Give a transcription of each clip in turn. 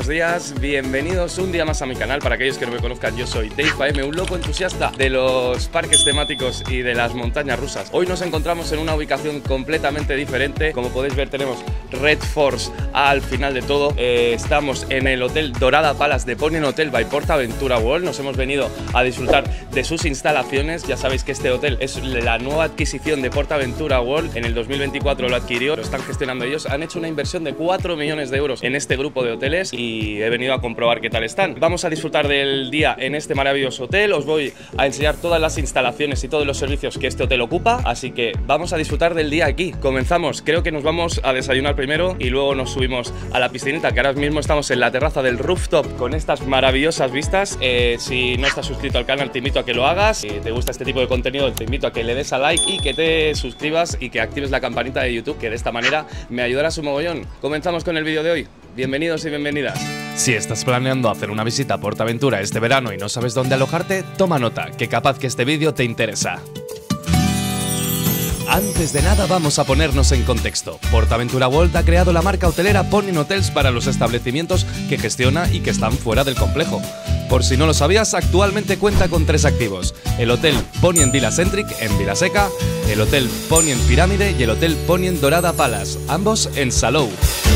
buenos días, bienvenidos un día más a mi canal. Para aquellos que no me conozcan, yo soy Dave AM, un loco entusiasta de los parques temáticos y de las montañas rusas. Hoy nos encontramos en una ubicación completamente diferente. Como podéis ver, tenemos Red Force al final de todo. Estamos en el Hotel Dorada Palace de Ponion Hotel by PortAventura World. Nos hemos venido a disfrutar de sus instalaciones. Ya sabéis que este hotel es la nueva adquisición de PortAventura World. En el 2024 lo adquirió, lo están gestionando ellos. Han hecho una inversión de 4 millones de euros en este grupo de hoteles y he venido a comprobar qué tal están. Vamos a disfrutar del día en este maravilloso hotel. Os voy a enseñar todas las instalaciones y todos los servicios que este hotel ocupa, así que vamos a disfrutar del día aquí. Comenzamos. Creo que nos vamos a desayunar primero y luego nos subimos a la piscinita, que ahora mismo estamos en la terraza del rooftop con estas maravillosas vistas. Si no estás suscrito al canal, te invito a que lo hagas. Si te gusta este tipo de contenido, te invito a que le des a like y que te suscribas y que actives la campanita de YouTube, que de esta manera me ayudarás un mogollón. Comenzamos con el vídeo de hoy. Bienvenidos y bienvenidas. Si estás planeando hacer una visita a PortAventura este verano y no sabes dónde alojarte, toma nota, que capaz que este vídeo te interesa. Antes de nada, vamos a ponernos en contexto. PortAventura World ha creado la marca hotelera Ponion Hotels para los establecimientos que gestiona y que están fuera del complejo. Por si no lo sabías, actualmente cuenta con 3 activos: el Hotel Ponion Villa Centric en Vilaseca, el Hotel Ponion Pirámide y el Hotel Ponion Dorada Palace, ambos en Salou.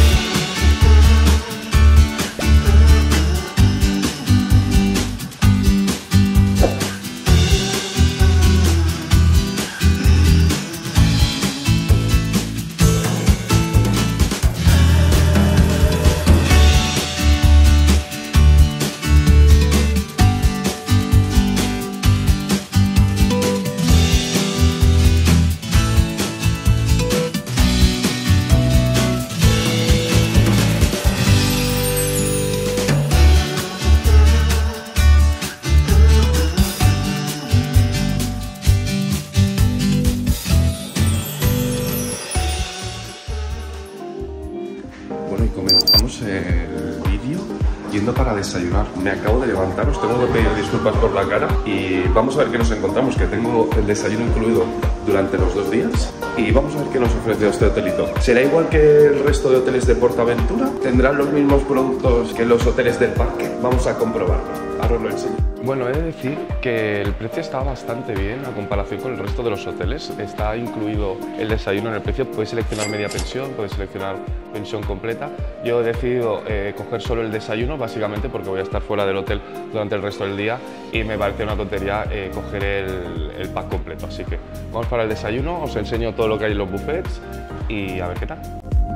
Bueno, y comenzamos el vídeo yendo para desayunar. Me acabo de levantar, os tengo que pedir disculpas por la cara y vamos a ver qué nos encontramos, que tengo el desayuno incluido durante los 2 días y vamos a ver qué nos ofrece este hotelito. ¿Será igual que el resto de hoteles de PortAventura? ¿Tendrán los mismos productos que los hoteles del parque? Vamos a comprobarlo, ahora os lo enseño. Bueno, he de decir que el precio está bastante bien a comparación con el resto de los hoteles. Está incluido el desayuno en el precio. Puedes seleccionar media pensión, puedes seleccionar pensión completa. Yo he decidido coger solo el desayuno, básicamente porque voy a estar fuera del hotel durante el resto del día y me parece una tontería coger el pack completo. Así que vamos para el desayuno, os enseño todo lo que hay en los buffets y a ver qué tal.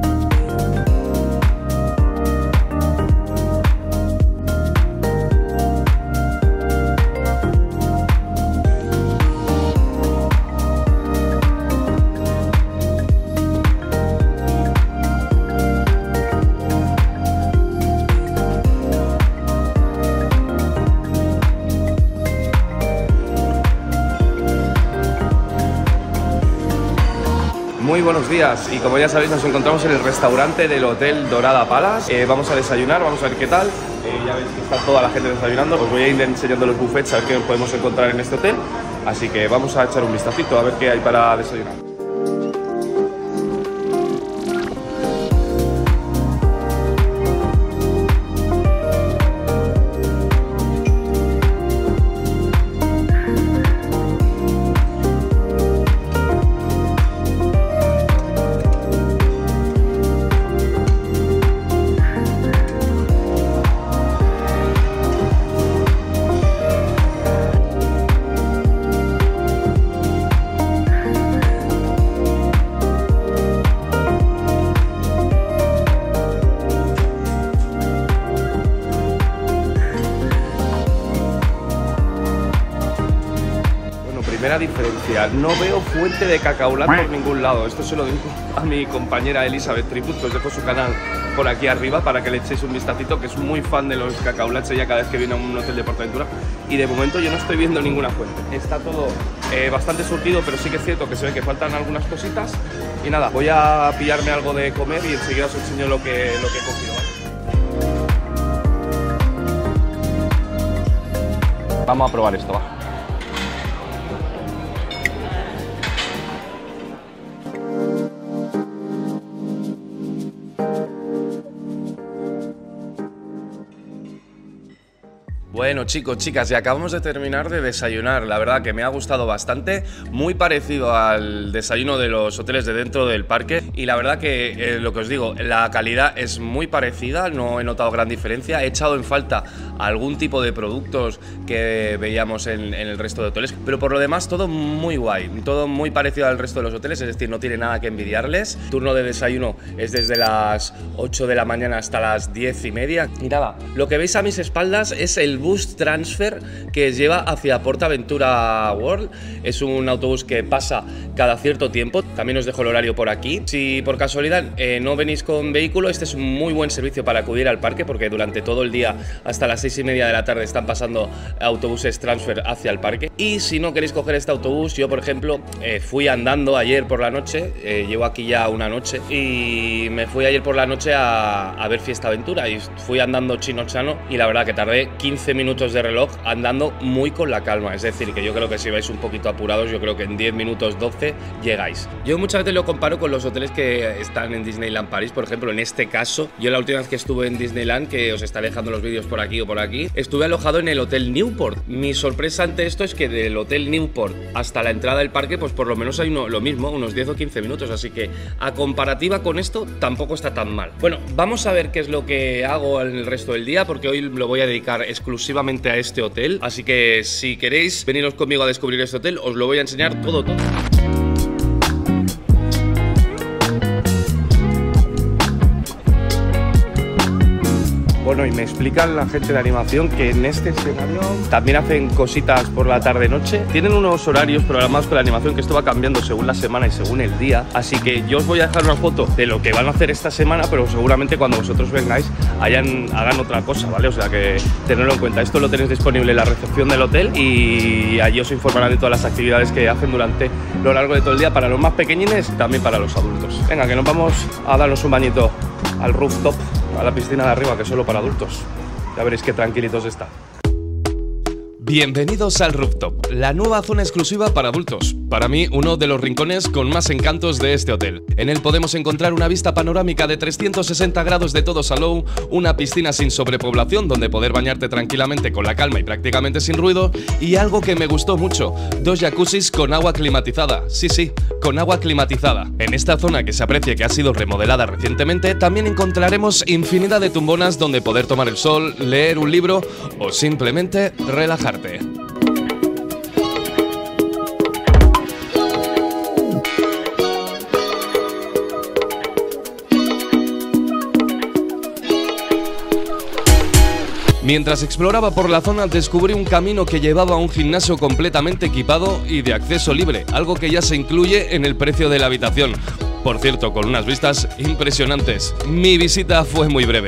Muy buenos días, y como ya sabéis, nos encontramos en el restaurante del Hotel Dorada Palace. Vamos a desayunar, vamos a ver qué tal. Ya veis que está toda la gente desayunando. Os voy a ir enseñando los buffets, a ver qué podemos encontrar en este hotel. Así que vamos a echar un vistacito a ver qué hay para desayunar. Primera diferencia, no veo fuente de cacaolat por ningún lado. Esto se lo digo a mi compañera Elizabeth Tribut, que os dejo su canal por aquí arriba para que le echéis un vistacito, que es muy fan de los cacaolats ella cada vez que viene a un hotel de PortAventura, y de momento yo no estoy viendo ninguna fuente. Está todo bastante surtido, pero sí que es cierto que se ve que faltan algunas cositas. Y nada, voy a pillarme algo de comer y enseguida os enseño lo que he cogido, ¿vale? Vamos a probar esto, va. Bueno, chicos, chicas, ya acabamos de terminar de desayunar. La verdad que me ha gustado bastante, muy parecido al desayuno de los hoteles de dentro del parque. Y la verdad que, lo que os digo, la calidad es muy parecida, no he notado gran diferencia. He echado en falta algún tipo de productos que veíamos en el resto de hoteles, pero por lo demás todo muy guay, todo muy parecido al resto de los hoteles, es decir, no tiene nada que envidiarles. Turno de desayuno es desde las 8 de la mañana hasta las 10:30. Y nada, lo que veis a mis espaldas es el bus transfer que lleva hacia PortAventura World. Es un autobús que pasa cada cierto tiempo. También os dejo el horario por aquí. Si por casualidad no venís con vehículo, este es un muy buen servicio para acudir al parque, porque durante todo el día hasta las 6:30 de la tarde están pasando autobuses transfer hacia el parque. Y si no queréis coger este autobús, yo por ejemplo fui andando ayer por la noche, llevo aquí ya una noche, y me fui ayer por la noche a ver Fiesta Aventura y fui andando chino-chano, y la verdad que tardé 15 minutos de reloj andando muy con la calma. Es decir, que yo creo que si vais un poquito apurados, yo creo que en 10 minutos 12 llegáis. Yo muchas veces lo comparo con los hoteles que están en Disneyland París. Por ejemplo, en este caso, yo la última vez que estuve en Disneyland, que os estaré dejando los vídeos por aquí o por aquí, estuve alojado en el Hotel Newport. Mi sorpresa ante esto es que del Hotel Newport hasta la entrada del parque, pues por lo menos hay lo mismo, unos 10 o 15 minutos, así que a comparativa con esto tampoco está tan mal. Bueno, vamos a ver qué es lo que hago en el resto del día, porque hoy lo voy a dedicar exclusivamente a este hotel, así que si queréis veniros conmigo a descubrir este hotel, os lo voy a enseñar todo. Bueno, y me explican la gente de animación que en este escenario también hacen cositas por la tarde-noche. Tienen unos horarios programados con la animación que esto va cambiando según la semana y según el día. Así que yo os voy a dejar una foto de lo que van a hacer esta semana, pero seguramente cuando vosotros vengáis hagan otra cosa, ¿vale? O sea que tenedlo en cuenta. Esto lo tenéis disponible en la recepción del hotel y allí os informarán de todas las actividades que hacen durante lo largo de todo el día para los más pequeñines y también para los adultos. Venga, que nos vamos a darnos un bañito al rooftop, a la piscina de arriba, que es solo para adultos. Ya veréis qué tranquilitos está. Bienvenidos al Rooftop, la nueva zona exclusiva para adultos. Para mí, uno de los rincones con más encantos de este hotel. En él podemos encontrar una vista panorámica de 360 grados de todo Salou, una piscina sin sobrepoblación donde poder bañarte tranquilamente con la calma y prácticamente sin ruido, y algo que me gustó mucho, 2 jacuzzis con agua climatizada. Sí, con agua climatizada. En esta zona, que se aprecia que ha sido remodelada recientemente, también encontraremos infinidad de tumbonas donde poder tomar el sol, leer un libro o simplemente relajarte. Mientras exploraba por la zona, descubrí un camino que llevaba a un gimnasio completamente equipado y de acceso libre, algo que ya se incluye en el precio de la habitación. Por cierto, con unas vistas impresionantes. Mi visita fue muy breve.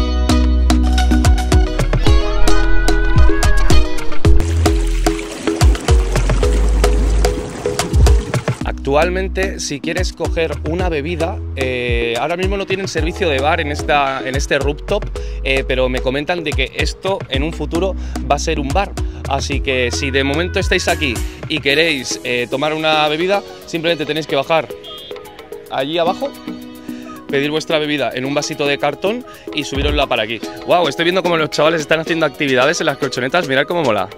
Actualmente, si quieres coger una bebida, ahora mismo no tienen servicio de bar en este rooftop, pero me comentan de que esto en un futuro va a ser un bar. Así que si de momento estáis aquí y queréis tomar una bebida, simplemente tenéis que bajar allí abajo, pedir vuestra bebida en un vasito de cartón y subirosla para aquí. ¡Wow! Estoy viendo cómo los chavales están haciendo actividades en las colchonetas, mirad cómo mola.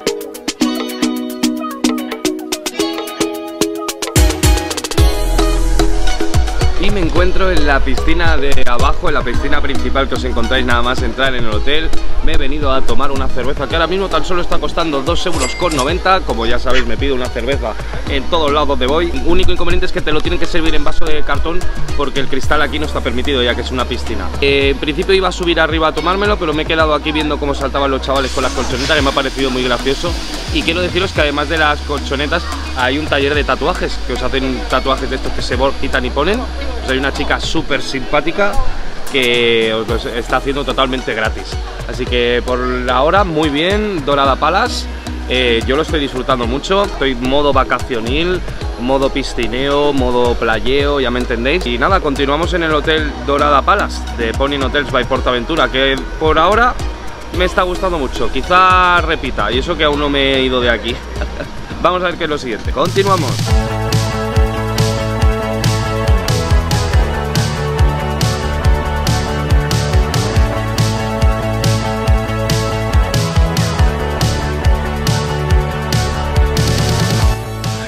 Y me encuentro en la piscina de abajo, en la piscina principal que os encontráis nada más entrar en el hotel. Me he venido a tomar una cerveza que ahora mismo tan solo está costando 2,90 €. Como ya sabéis, me pido una cerveza en todos lados donde voy. El único inconveniente es que te lo tienen que servir en vaso de cartón porque el cristal aquí no está permitido, ya que es una piscina. En principio iba a subir arriba a tomármelo, pero me he quedado aquí viendo cómo saltaban los chavales con las colchonetas, que me ha parecido muy gracioso. Y quiero deciros que además de las colchonetas hay un taller de tatuajes, que os hacen tatuajes de estos que se quitan y ponen. Pues hay una chica súper simpática que os lo está haciendo totalmente gratis. Así que por ahora muy bien, Dorada Palace. Yo lo estoy disfrutando mucho, estoy modo vacacionil, modo piscineo, modo playeo, ya me entendéis. Y nada, continuamos en el hotel Dorada Palace de Pony Hotels by PortAventura, que por ahora me está gustando mucho. Quizá repita, y eso que aún no me he ido de aquí. Vamos a ver qué es lo siguiente. Continuamos.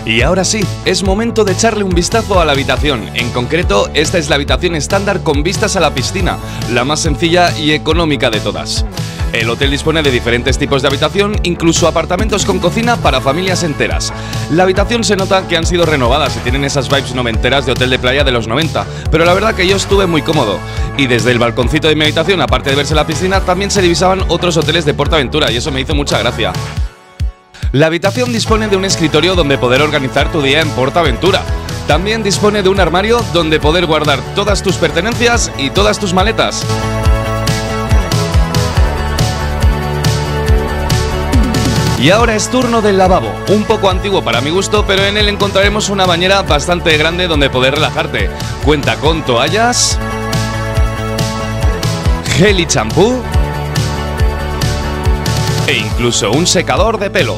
Y ahora sí, es momento de echarle un vistazo a la habitación. En concreto, esta es la habitación estándar con vistas a la piscina, la más sencilla y económica de todas. El hotel dispone de diferentes tipos de habitación, incluso apartamentos con cocina para familias enteras. La habitación se nota que han sido renovadas y tienen esas vibes noventeras de hotel de playa de los 90, pero la verdad que yo estuve muy cómodo. Y desde el balconcito de mi habitación, aparte de verse la piscina, también se divisaban otros hoteles de PortAventura y eso me hizo mucha gracia. La habitación dispone de un escritorio donde poder organizar tu día en PortAventura. También dispone de un armario donde poder guardar todas tus pertenencias y todas tus maletas. Y ahora es turno del lavabo, un poco antiguo para mi gusto, pero en él encontraremos una bañera bastante grande donde poder relajarte. Cuenta con toallas, gel y champú e incluso un secador de pelo.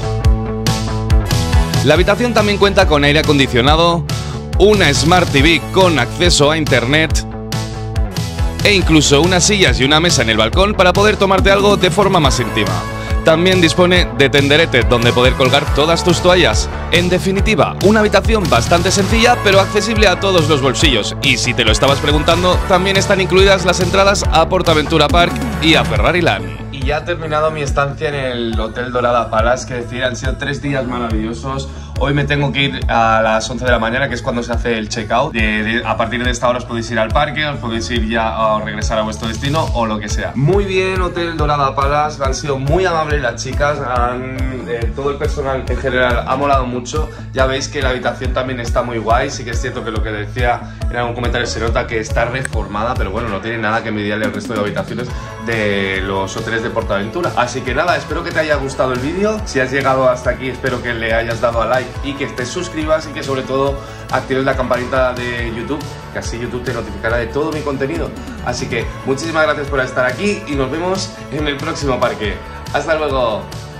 La habitación también cuenta con aire acondicionado, una Smart TV con acceso a internet e incluso unas sillas y una mesa en el balcón para poder tomarte algo de forma más íntima. También dispone de tenderete donde poder colgar todas tus toallas. En definitiva, una habitación bastante sencilla pero accesible a todos los bolsillos. Y si te lo estabas preguntando, también están incluidas las entradas a PortAventura Park y a Ferrariland. Y ya ha terminado mi estancia en el Hotel Dorada Palace, que decir, han sido 3 días maravillosos. Hoy me tengo que ir a las 11 de la mañana, que es cuando se hace el checkout. A partir de esta hora os podéis ir al parque, os podéis ir ya a regresar a vuestro destino o lo que sea. Muy bien, Hotel Dorada Palace, han sido muy amables las chicas, todo el personal en general ha molado mucho. Ya veis que la habitación también está muy guay, sí que es cierto que lo que decía en algún comentario se nota que está reformada, pero bueno, no tiene nada que envidiarle al resto de habitaciones de los hoteles de PortAventura. Así que nada, espero que te haya gustado el vídeo. Si has llegado hasta aquí, espero que le hayas dado a like y que te suscribas y que sobre todo actives la campanita de YouTube, que así YouTube te notificará de todo mi contenido. Así que muchísimas gracias por estar aquí y nos vemos en el próximo parque. ¡Hasta luego!